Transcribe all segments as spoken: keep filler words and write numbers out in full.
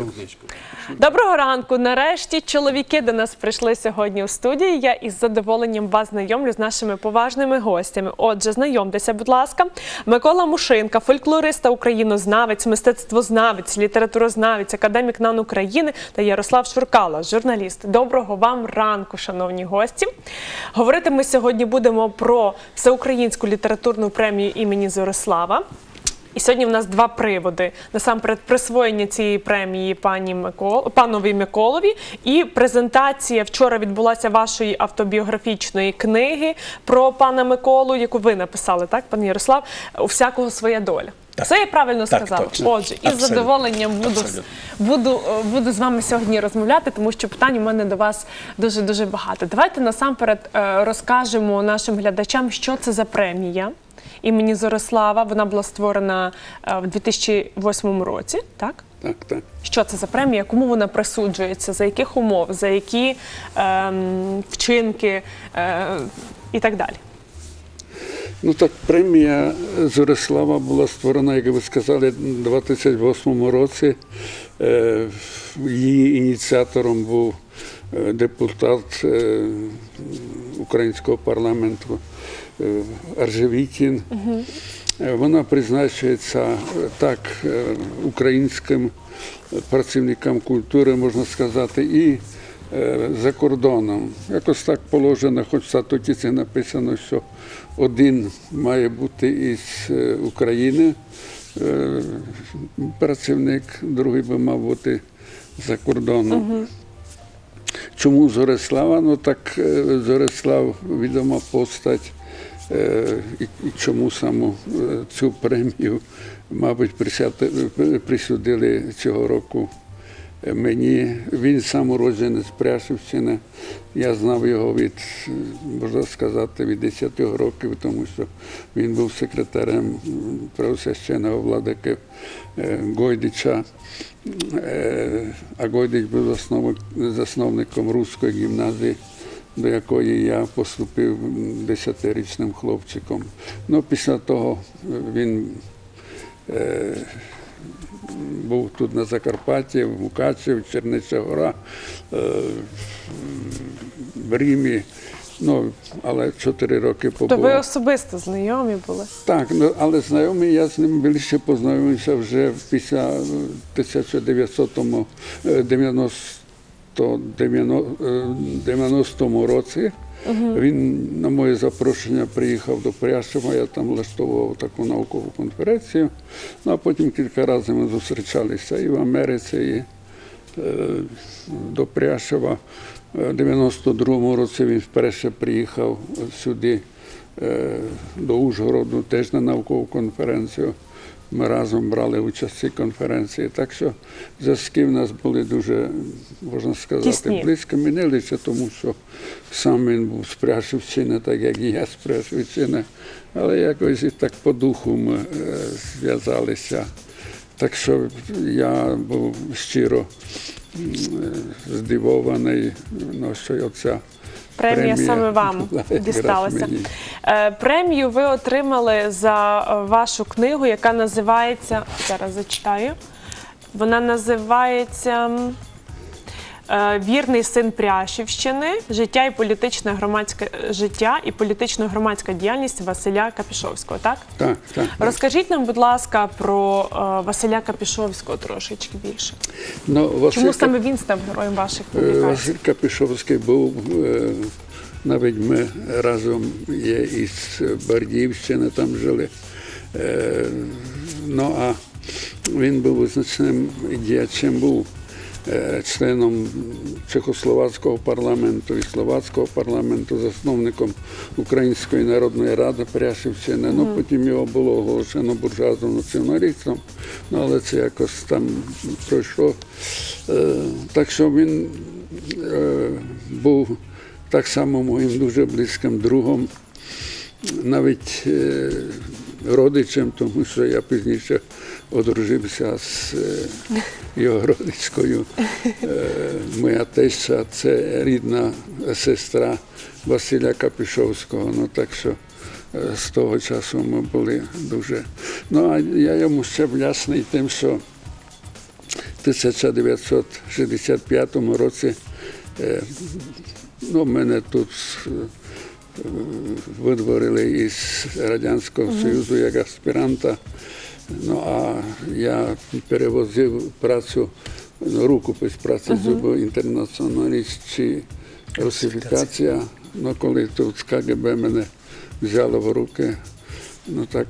Доброго ранку. Нарешті чоловіки до нас прийшли сьогодні у студії. Я із задоволенням вас знайомлю з нашими поважними гостями. Отже, знайомтеся, будь ласка. Микола Мушинка, фольклорист та українознавець, мистецтвознавець, літературознавець, академік НАН України та Ярослав Шуркала, журналіст. Доброго вам ранку, шановні гості. Говорити ми сьогодні будемо про Всеукраїнську літературну премію імені Зорислава. І сьогодні в нас два приводи. Насамперед, присвоєння цієї премії пані Микол... панові Миколові і презентація вчора відбулася вашої автобіографічної книги про пана Миколу, яку ви написали, так, пан Ярослав? «У всякого своя доля». Так. Все я правильно так, сказала? Точно. Отже, із задоволенням буду, буду, буду з вами сьогодні розмовляти, тому що питань у мене до вас дуже-дуже багато. Давайте насамперед розкажемо нашим глядачам, що це за премія імені Зорислава. Вона була створена в дві тисячі восьмому році, так? Так, так. Що це за премія? Кому вона присуджується? За яких умов? За які ем, вчинки е, і так далі? Ну так, премія Зорислава була створена, як ви сказали, у дві тисячі восьмому році. Е, її ініціатором був депутат е, українського парламенту Аржевітін. Угу. Вона призначається так українським працівникам культури, можна сказати, і за кордоном. Якось так положено, хоч в статуті це написано, що один має бути із України працівник, другий би мав бути за кордоном. Угу. Чому Зорислава? Ну так, Зорислав відома постать. І чому саме цю премію, мабуть, присудили цього року мені. Він сам уродженець Пряшівщини. Я знав його від, можна сказати, від десяти років, тому що він був секретарем Преосвященого владики Гойдича. А Гойдич був засновником Руської гімназії, до якої я поступив десятирічним хлопчиком. Ну, після того він е, був тут на Закарпатті, в Мукачеві, в Чернеча Гора, е, в Римі. Ну, але чотири роки побув. То ви особисто знайомі були? Так, ну, але знайомі, я з ним більше познайомився вже після тисяча дев'ятсот дев'яностому році. Uh-huh. Він на моє запрошення приїхав до Пряшева, я там влаштовував таку наукову конференцію. Ну, а потім кілька разів ми зустрічалися і в Америці, і е, до Пряшева. У дев'яносто другому році він вперше приїхав сюди, е, до Ужгороду, теж на наукову конференцію. Ми разом брали участь в цій конференції. Так що зв'язки в нас були дуже, можна сказати, Тісні. близько. Ми не лише тому, що сам він був з Пряшівщини, так як і я з Пряшівщини, але якось і так по духу ми е, зв'язалися. Так що я був щиро е, здивований, ну, що оця Премія саме вам дісталася. Премію ви отримали за вашу книгу, яка називається, зараз зачитаю, вона називається «Вірний син Пряшівщини. Життя і політичне громадське життя і політично-громадська діяльність Василя Капішовського», так? Так, так. Розкажіть нам, будь ласка, про Василя Капішовського трошечки більше. Ну, Василь... Чому саме він став героєм ваших публікацій? Василь Капішовський був, навіть ми разом є із Бардіївщини, там жили. Ну, а він був визначним діячем, був членом Чехословацького парламенту і Словацького парламенту, засновником Української народної ради Пряшівщини. Mm. Ну, потім його було оголошено буржуазним націоналістом, ну, але це якось там пройшло. Так що він був так само моїм дуже близьким другом, навіть родичем, тому що я пізніше одружився з його родичкою. Моя теща – це рідна сестра Василя Капішовського. Ну, так що з того часу ми були дуже... Ну, а я йому ще вдячний тим, що тисяча дев'ятсот шістдесят п'ятому році ну, мене тут видворили із Радянського Союзу як аспіранта. Ну, а я перевозив працю, рукопис праці uh-huh. інтернаціоналіст чи русифікація. Ну, коли тут з КГБ мене взяло в руки, ну так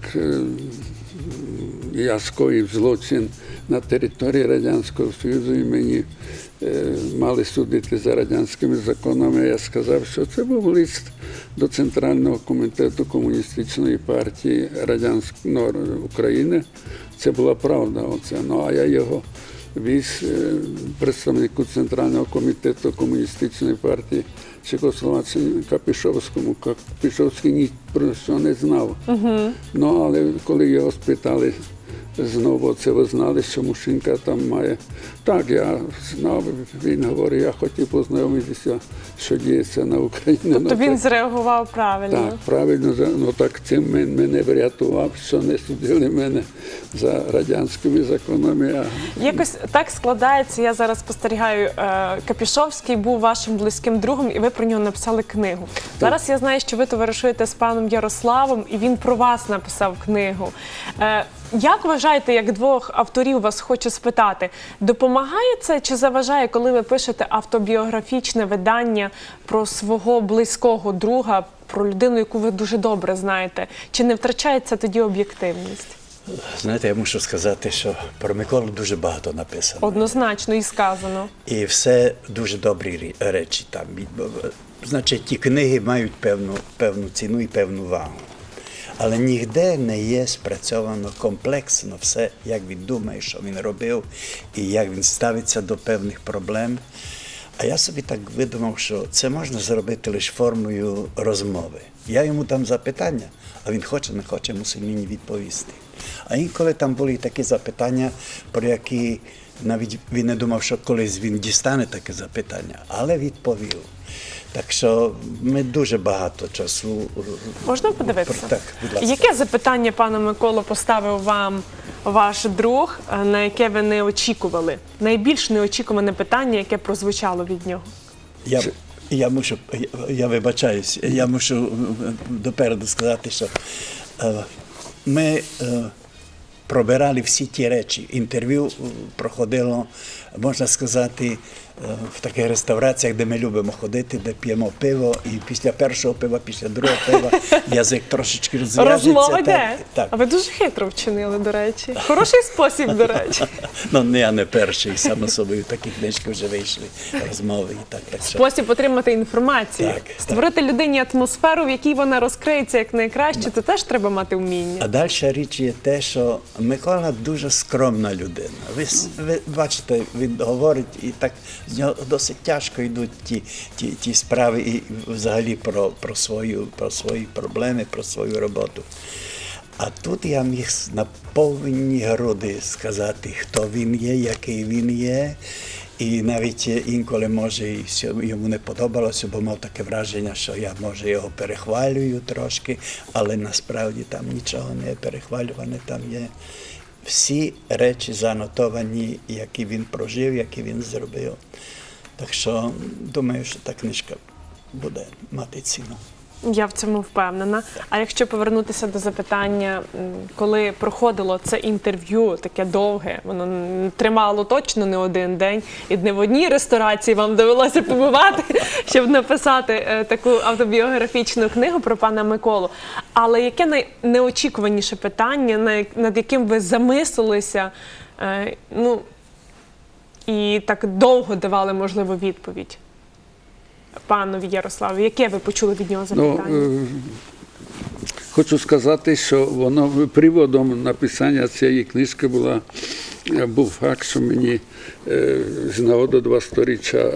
я скоїв злочин на території Радянського Союзу і мені е, мали судити за радянськими законами. Я сказав, що це був лист до Центрального комітету Комуністичної партії Радянської ну, України. Це була правда оце. Ну, а я його віз е, представнику Центрального комітету Комуністичної партії Чехословаччини Капішовському. Капішовський ні про що не знав. Uh-huh. Ну, але коли його спитали знову, це ви знали, що Мушинка там має. Так, я знав, він говорить, я хотів познайомитися, що діється на Україні. Тобто ну, він так, зреагував правильно? Так, правильно. Ну так цим мене врятував, що не судили мене за радянськими законами. Якось так складається, я зараз спостерігаю, Капішовський був вашим близьким другом, і ви про нього написали книгу. Так. Зараз я знаю, що ви товаришуєте з паном Ярославом, і він про вас написав книгу. Як вважаєте, як двох авторів вас хочу спитати, допомагає це чи заважає, коли ви пишете автобіографічне видання про свого близького друга, про людину, яку ви дуже добре знаєте? Чи не втрачається тоді об'єктивність? Знаєте, я мушу сказати, що про Миколу дуже багато написано. Однозначно і сказано. І все дуже добрі речі там. Значить, ті книги мають певну, певну ціну і певну вагу. Але ніде не є спрацьовано комплексно все, як він думає, що він робив, і як він ставиться до певних проблем. А я собі так видумав, що це можна зробити лише формою розмови. Я йому дам запитання, а він хоче, не хоче, мусить мені відповісти. А інколи там були такі запитання, про які навіть він не думав, що колись він дістане таке запитання, але відповів. Так що ми дуже багато часу... Можна подивитися? Так, будь ласка. Яке запитання, пане Миколо, поставив вам ваш друг, на яке ви не очікували? Найбільш неочікуване питання, яке прозвучало від нього? Я, я мушу, я, я вибачаюсь, я мушу допереду сказати, що е, ми е, пробирали всі ті речі. Інтерв'ю проходило, можна сказати, в таких реставраціях, де ми любимо ходити, де п'ємо пиво, і після першого пива, після другого пива язик трошечки розв'яжеться. Розмова йде? Так. А ви дуже хитро вчинили, до речі. Хороший спосіб, до речі. Ну, я не перший, само собою, такі книжки вже вийшли, розмови і так. так спосіб отримати інформацію. Так, створити так. людині атмосферу, в якій вона розкриється як найкраще, це теж треба мати вміння. А далі річ є те, що Микола дуже скромна людина. Ви, ви бачите, він говорить і так, з нього досить тяжко йдуть ті, ті, ті справи і взагалі про, про, свою, про свої проблеми, про свою роботу. А тут я міг на повні груди сказати, хто він є, який він є. І навіть інколи, може, йому не подобалося, бо мав таке враження, що я, може, його перехвалюю трошки, але насправді там нічого не перехвалюване, там є всі речі занотовані, які він прожив, які він зробив. Так що, думаю, що та книжка буде мати ціну. Я в цьому впевнена. А якщо повернутися до запитання, коли проходило це інтерв'ю, таке довге, воно тримало точно не один день, і не в одній ресторації вам довелося побувати, щоб написати таку автобіографічну книгу про пана Миколу. Але яке найнеочікуваніше питання, над яким ви замислилися, ну, і так довго давали, можливо, відповідь? Панові Ярославу, яке ви почули від нього запитання? Ну, хочу сказати, що воно приводом написання цієї книжки була, був факт, що мені з нагоди двадцятиріччя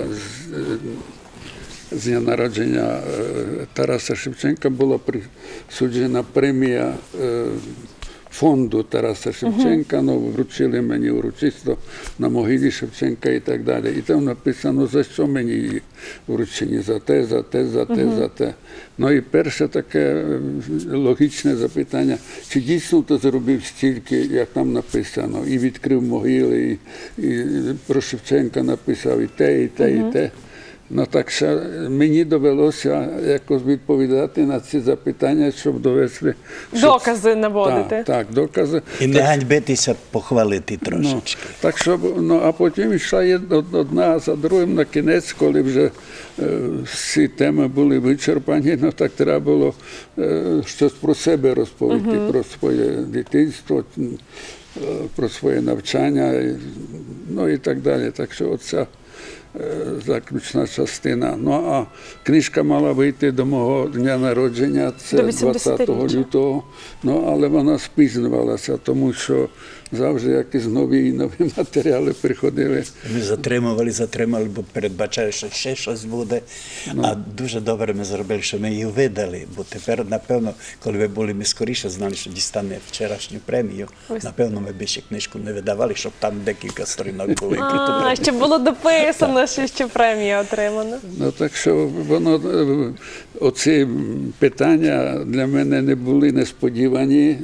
з дня народження Тараса Шевченка була присуджена премія фонду Тараса Шевченка, ну, вручили мені урочисто на могилі Шевченка і так далі. І там написано, за що мені її вручені, за те, за те, за те, за те. Ну і перше таке логічне запитання, чи дійсно ти зробив стільки, як там написано, і відкрив могили, і, і про Шевченка написав і те, і те, і те. Ну так що мені довелося якось відповідати на ці запитання, щоб довести... Щоб... Докази наводити. Так, так, докази. І не ганьбитися, похвалити трошечки. Ну, так, щоб, ну, а потім йшла є одна за другим на кінець, коли вже е, всі теми були вичерпані, ну так треба було е, щось про себе розповісти, uh-huh. про своє дитинство, е, про своє навчання, і, ну і так далі. Так що оця заключна частина. Ну, а книжка мала вийти до мого дня народження, це двадцятого лютого, ну, але вона спізнювалася, тому що завжди якісь нові і нові матеріали приходили. Ми затримували, затримали, бо передбачали, що ще щось буде, ну. А дуже добре ми зробили, що ми її видали, бо тепер, напевно, коли ви були, ми скоріше знали, що дістане вчорашню премію, Ось. напевно, ми б ще книжку не видавали, щоб там декілька сторінок були. А, ще було дописано, що ще премія отримана. Ну, так що воно, оці питання для мене не були несподівані,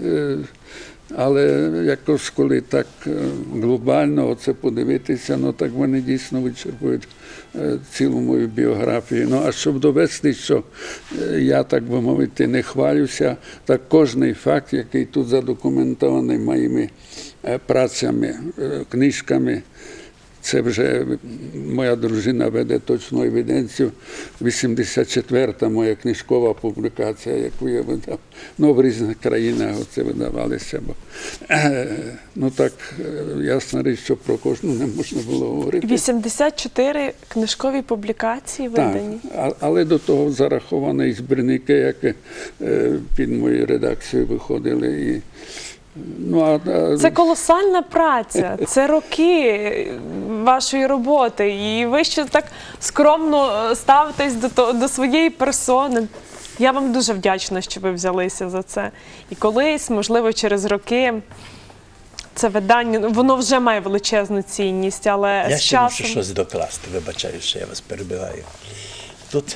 але якось, коли так глобально оце подивитися, ну так вони дійсно вичерпують цілу мою біографію. Ну, а щоб довести, що я, так би мовити, не хвалюся, так кожний факт, який тут задокументований моїми працями, книжками, це вже моя дружина веде точну евіденцію. вісімдесят четверта моя книжкова публікація, яку я видав. Ну, в різних країнах це видавалося. Бо, ну так, ясна річ, що про кожну не можна було говорити. вісімдесят чотири книжкові публікації видані? Так, але до того зараховані і збірники, які під моєю редакцією виходили. І Ну, а... Це колосальна праця, це роки вашої роботи, і ви ще так скромно ставитесь до, до своєї персони. Я вам дуже вдячна, що ви взялися за це. І колись, можливо, через роки, це видання, воно вже має величезну цінність, але я з ще часом... мушу щось докласти, вибачаю, що я вас перебиваю. Тут...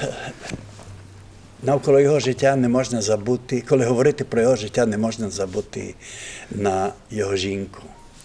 Навколо його життя не можна забути, коли говорити про його життя, не можна забути на його жінку.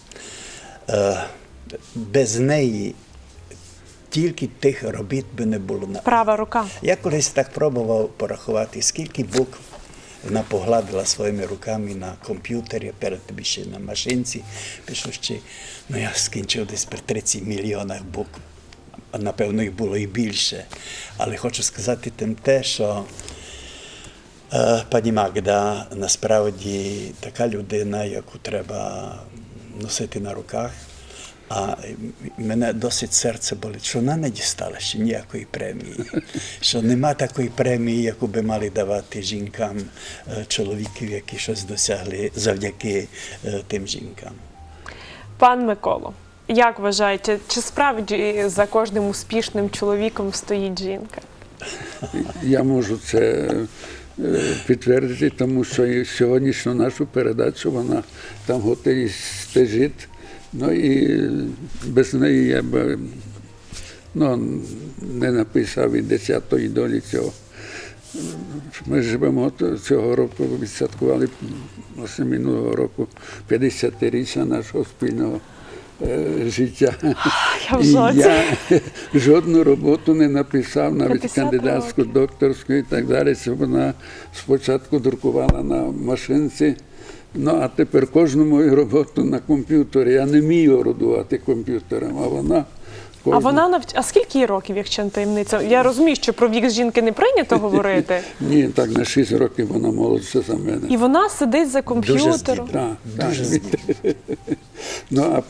Без неї тільки тих робіт би не було. Права рука. Я колись так пробував порахувати, скільки букв вона погладила своїми руками на комп'ютері, перед тобі ще на машинці, пишучи, ну я скінчив десь при тридцять мільйонах букв. Напевно, їх було і більше. Але хочу сказати тим те, що е, пані Магда насправді така людина, яку треба носити на руках. А мене досить серце болить, що вона не дістала ще ніякої премії. Що нема такої премії, яку би мали давати жінкам, е, чоловіків, які щось досягли завдяки е, тим жінкам. Пан Миколо, як вважаєте, чи справді за кожним успішним чоловіком стоїть жінка? Я можу це підтвердити, тому що сьогоднішню нашу передачу вона там готові стежить. Ну і без неї я б ну, не написав і десятої долі цього. Ми живемо цього року, відсвяткували власне минулого року п'ятдесятиріччя нашого спільного життя. Я в жоці. Я жодну роботу не написав, навіть кандидатську, докторську і так далі. Це вона спочатку друкувала на машинці, ну а тепер кожну мою роботу на комп'ютері. Я не вмію орудувати комп'ютером, а вона... Кожна. А вона навч... А скільки їй років, якщо не таємниця? Я розумію, що про вік жінки не прийнято говорити. Ні, так, на шість років вона молодша за мене. І вона сидить за комп'ютером. Дуже так, Дуже так. Ну, а,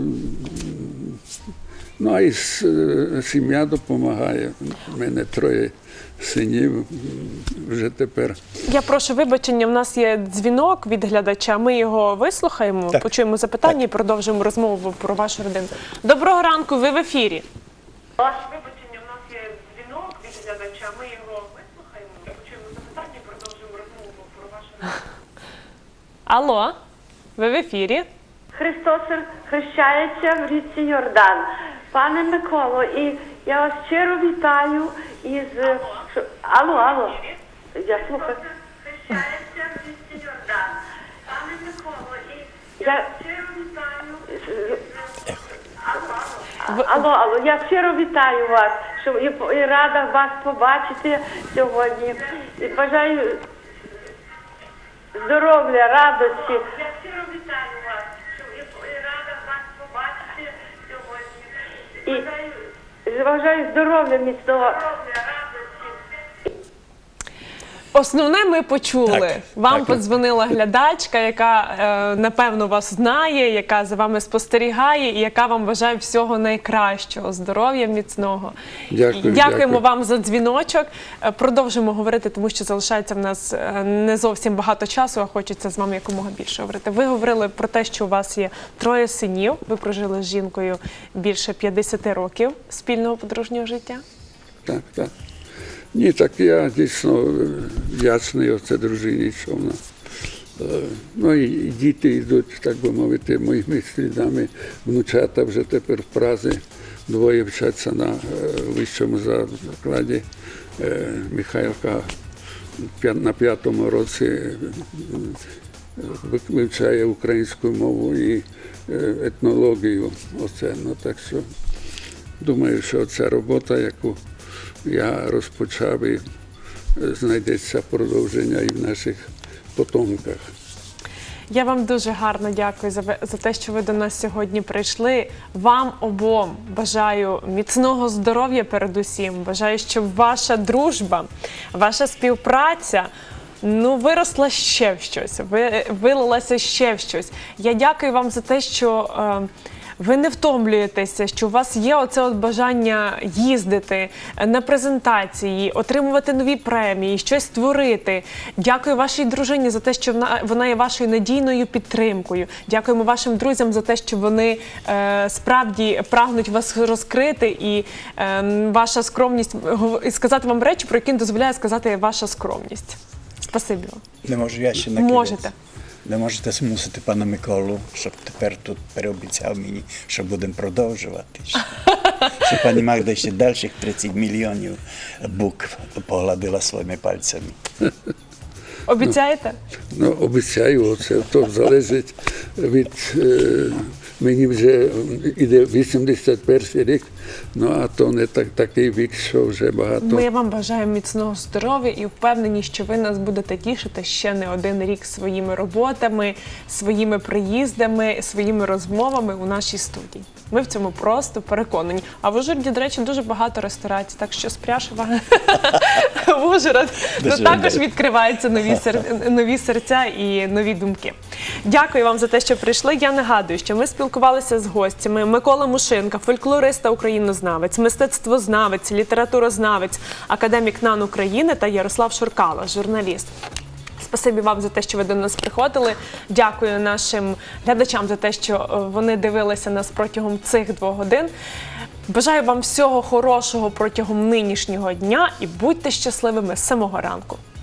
ну, а і сім'я допомагає. У мене троє синів вже тепер. Я прошу вибачення, в нас є дзвінок від глядача, ми його вислухаємо, так. почуємо запитання так. і продовжимо розмову про вашу родину. Доброго ранку, ви в ефірі. Прошу вибачення, в нас є дзвінок від глядача, ми його вислухаємо, почуємо запитання і продовжимо розмову про вашу родину. Алло? Ви в ефірі. Христос хрещається в річці Йордан. Пане Миколо, і я вас щиро вітаю із... що- Алло, алло. Я слухаю. Хрещається в річці Йордан. Пане Миколо, і я щиро вітаю... Алло, алло, алло, я щиро вітаю вас, що і, і рада вас побачити сьогодні. І бажаю здоров'я, радості. Я щиро вітаю вас, що і, і рада вас побачити сьогодні. І бажаю здоров'я міцного. Основне ми почули. Так, Вам так. подзвонила глядачка, яка, е, напевно, вас знає, яка за вами спостерігає і яка вам бажає всього найкращого, здоров'я міцного. Дякую, Дякуємо дякую. вам за дзвіночок. Е, Продовжимо говорити, тому що залишається в нас е, не зовсім багато часу, а хочеться з вами якомога більше говорити. Ви говорили про те, що у вас є троє синів, ви прожили з жінкою більше п'ятдесят років спільного подружнього життя. Так, так. Ні, так я дійсно е, вдячний оце дружині, що вона. е, Ну і і діти йдуть, так би мовити, моїми слідами. Внучата вже тепер в Празі, двоє вчаться на е, вищому закладі. Е, Михайлка п'я- на п'ятому році е, ви- вивчає українську мову і е, етнологію. Оце, ну, так що думаю, що ця робота, яку я розпочав, і е, знайдеться продовження і в наших потомках. Я вам дуже гарно дякую за, ви- за те, що ви до нас сьогодні прийшли. Вам обом бажаю міцного здоров'я передусім. Бажаю, щоб ваша дружба, ваша співпраця ну, виросла ще в щось, ви- вилилася ще в щось. Я дякую вам за те, що е, ви не втомлюєтеся, що у вас є оце от бажання їздити на презентації, отримувати нові премії, щось створити. Дякую вашій дружині за те, що вона, вона є вашою надійною підтримкою. Дякуємо вашим друзям за те, що вони е, справді прагнуть вас розкрити, і е, ваша скромність, гов- і сказати вам речі, про які не дозволяє сказати ваша скромність. Спасибі вам. Не можу я ще накидати. Можете. Не можете змусити пана Миколу, щоб тепер тут переобіцяв мені, що будемо продовжувати. ще. Що пані Магда ще дальших тридцять мільйонів букв погладила своїми пальцями. Обіцяєте? Ну, обіцяю, це то залежить від е, мені вже іде вісімдесят перший рік, ну а то не так, такий вік, що вже багато. Ми вам бажаємо міцного здоров'я і впевнені, що ви нас будете тішити ще не один рік своїми роботами, своїми приїздами, своїми розмовами у нашій студії. Ми в цьому просто переконані. А в Ужгороді, до речі, дуже багато ресторацій, так що з Пряшева в Ужгород ну, Дуже також добре. відкриваються нові, сер- нові серця і нові думки. Дякую вам за те, що прийшли. Я нагадую, що ми спілкувалися з гостями. Микола Мушинка, фольклорист та українознавець, мистецтвознавець, літературознавець, академік НАН України та Ярослав Шуркало, журналіст. Спасибі вам за те, що ви до нас приходили. Дякую нашим глядачам за те, що е, вони дивилися нас протягом цих двох годин. Бажаю вам всього хорошого протягом нинішнього дня і будьте щасливими з самого ранку.